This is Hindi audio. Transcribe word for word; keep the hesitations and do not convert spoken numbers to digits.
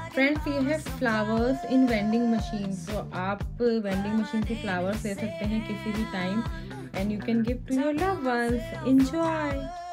फ्रेंड्स ये है फ्लावर्स इन वेंडिंग मशीन। तो आप वेंडिंग मशीन से फ्लावर्स ले सकते हैं किसी भी time and you can give to your love ones. Enjoy.